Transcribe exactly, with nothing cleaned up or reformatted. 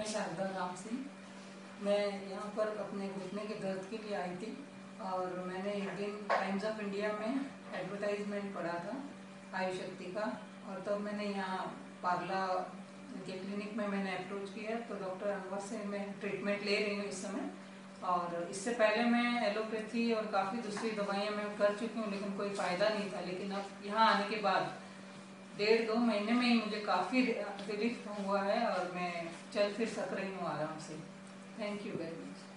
मैं शारदा राम सिंह। मैं यहाँ पर अपने घुटने के दर्द के लिए आई थी और मैंने एक दिन टाइम्स ऑफ इंडिया में एडवर्टाइजमेंट पढ़ा था आयु शक्ति का, और तब मैंने यहाँ पार्ला के क्लिनिक में मैंने अप्रोच किया। तो डॉक्टर अनवर से मैं ट्रीटमेंट ले रही हूँ इस समय, और इससे पहले मैं एलोपैथी और काफ़ी दूसरी दवाइयाँ मैं कर चुकी हूँ, लेकिन कोई फ़ायदा नहीं था। लेकिन अब यहाँ आने के बाद डेढ़ दो महीने में ही मुझे काफ़ी रिलीफ हुआ है और मैं चल फिर सक रही हूँ आराम से। Thank you very much.